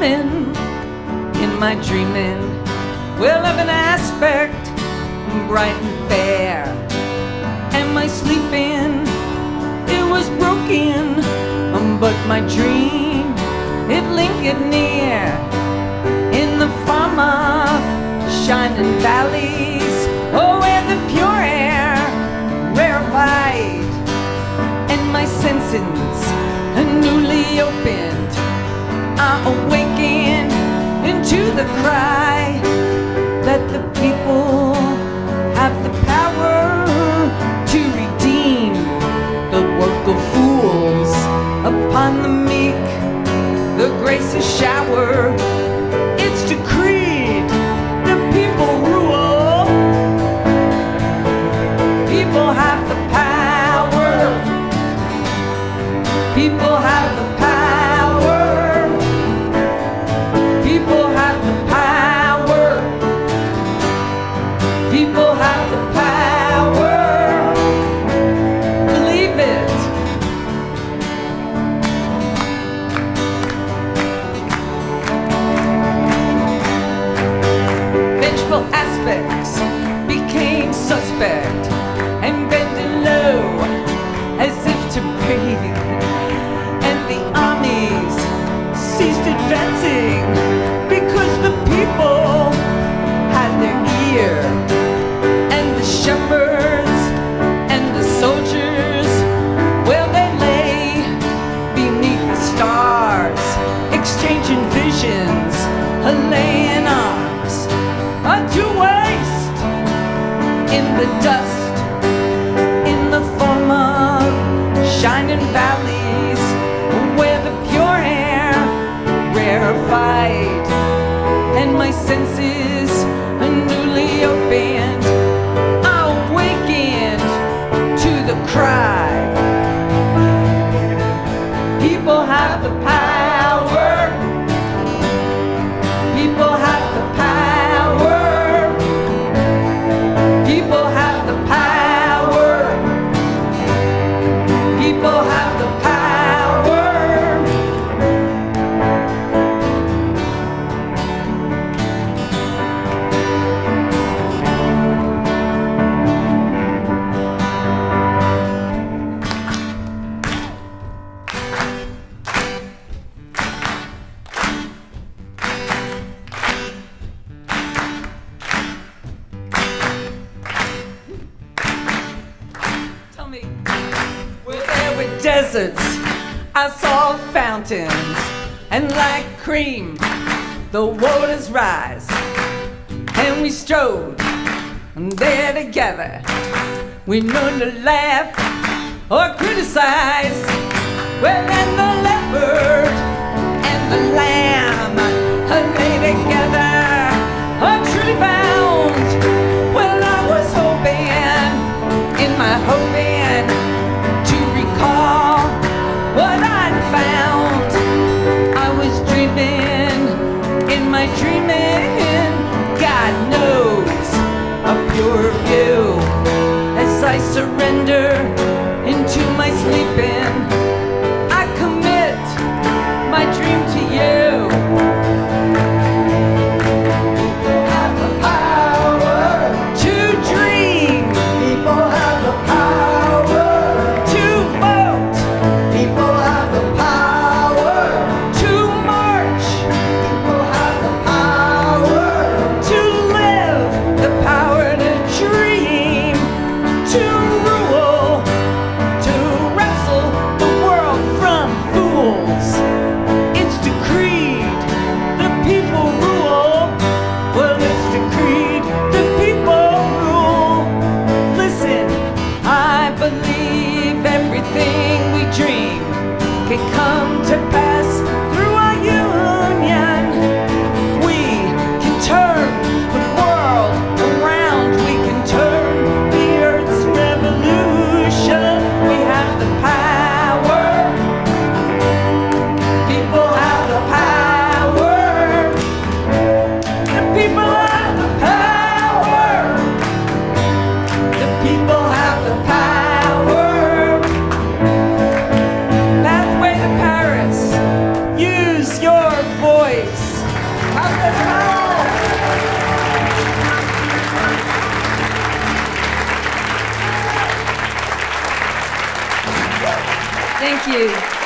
woman in my dreaming will have an aspect bright and fair, and my sleeping, it was broken, but my dream, it lingered near in the farm of shining valleys, oh, where the pure air rarefied, and my senses newly opened, I awakened into the cry that the people have the power to redeem the work of fools upon the meek. The grace is showered, it's decreed, the people rule. People have the power. People have the power. People have the power. People have the power. Believe it. Vengeful aspects became suspect and bending low as if to breathe, and the armies ceased advancing because the people had their ear, and the shepherds and the soldiers, well, they lay beneath the stars, exchanging visions, laying arms to waste in the dust, in the form of shining valleys, where the pure air rarefied, and my senses newly opened, I awakened to the cry. People have the power. People have the power. People have the power. People have the power. Tell me, where there were deserts, I saw fountains, and like cream, the waters rise, and we strode there together. We learned to laugh or criticize. Well, then the leopard and the lamb lay together, truly bound. Well, I was hoping, in my hoping, to recall what I'd found. I was dreaming, in my dreaming, God knows, a pure view. As I surrender into my sleeping, I commit my dream to you. People have the power to dream. People have the power to vote. People have the power to march. People have the power to live, the power to dream, to rule, to wrestle the world from fools. It's decreed, the people rule. Well, it's decreed, the people rule. Listen, I believe everything we dream can come to pass through our union. We can turn the world around. We can turn the earth's revolution. We have the power. People have the power. The people have the power. The people have the power. Pathway to Paris. Thank you.